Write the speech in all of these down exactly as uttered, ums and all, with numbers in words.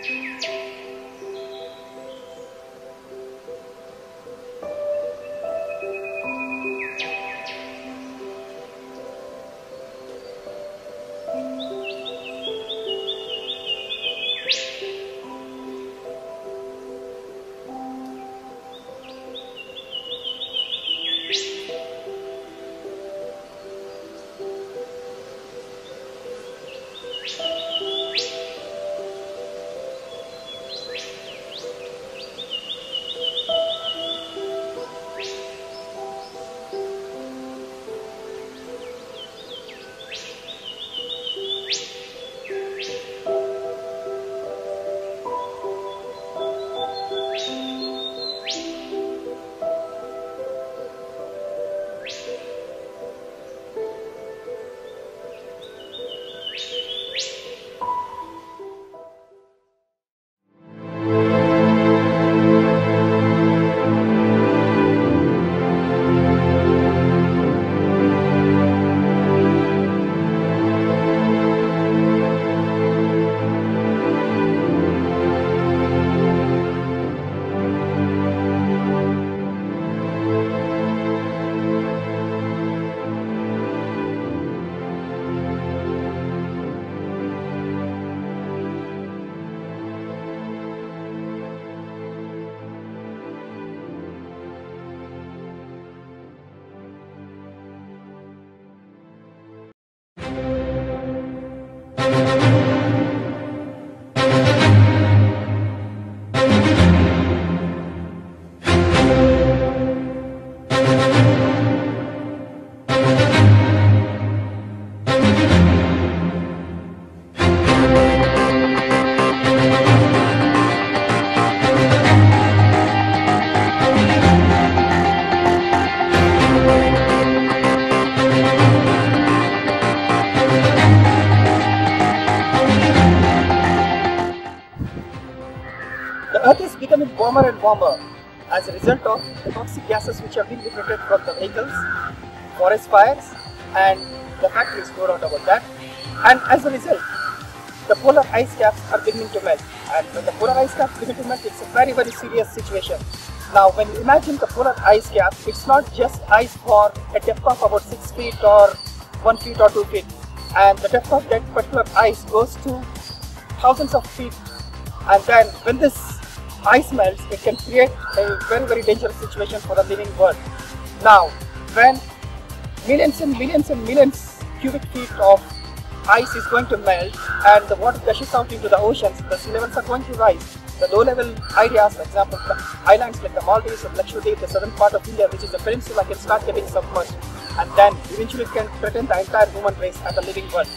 Earth is becoming warmer and warmer as a result of the toxic gases which have been liberated from the vehicles, forest fires, and the factories, no doubt about that. And as a result, the polar ice caps are beginning to melt. And when the polar ice caps begin to melt, it's a very, very serious situation. Now, when you imagine the polar ice cap, it's not just ice for a depth of about six feet or one feet or two feet. And the depth of that particular ice goes to thousands of feet. And then when this ice melts, it can create a very, very dangerous situation for the living world. Now, when millions and millions and millions cubic feet of ice is going to melt and the water gushes out into the oceans, the sea levels are going to rise. The low-level areas, for example, the islands like the Maldives and Lakshadweep, the southern part of India, which is a peninsula, can start getting submerged, and then eventually it can threaten the entire human race and the living world.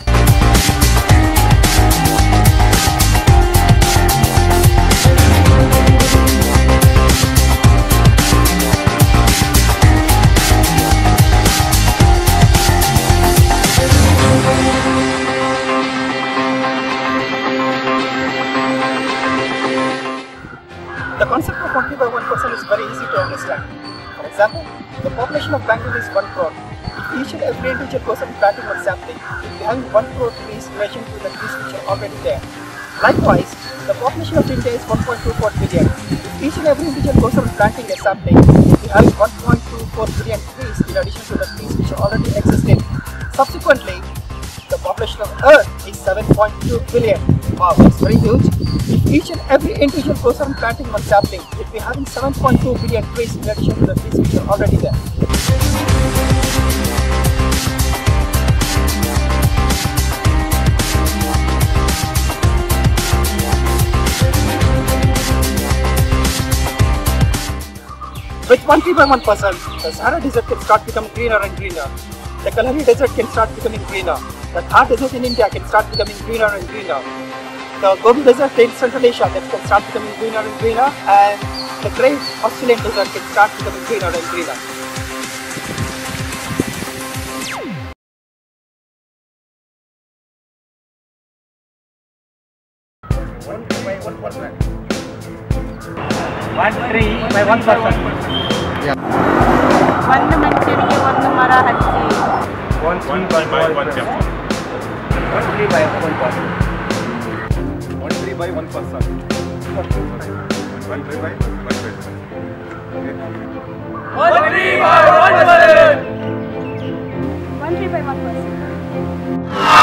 The concept of one tree by one person is very easy to understand. For example, the population of Bangalore is one crore. If each and every individual person planting one sapling, will be having one crore trees in relation to the trees which are already there. Likewise, the population of India is one point two four billion. If each and every individual person planting a sapling, will be having one point two four billion trees in addition to the trees which are already existing. Subsequently, the population of Earth is seven point two billion. Wow, it's very huge. If each and every individual person planting one sapling, it will be having seven point two billion trees in addition to the trees which are already there. With one tree by one person, the Sahara Desert can start becoming greener and greener. The Kalahari Desert can start becoming greener. The Thar Desert in India can start becoming greener and greener. The Gobi Desert in Central Asia can start becoming greener and greener, and the Great Australian Desert can start becoming greener and greener. One tree by one person. One tree by one person. Yeah. One manchuriya, one mara hachchi. One tree by one person. One tree by one person. One tree by one person. One tree by one person. Okay. One tree by one person. One tree by one person.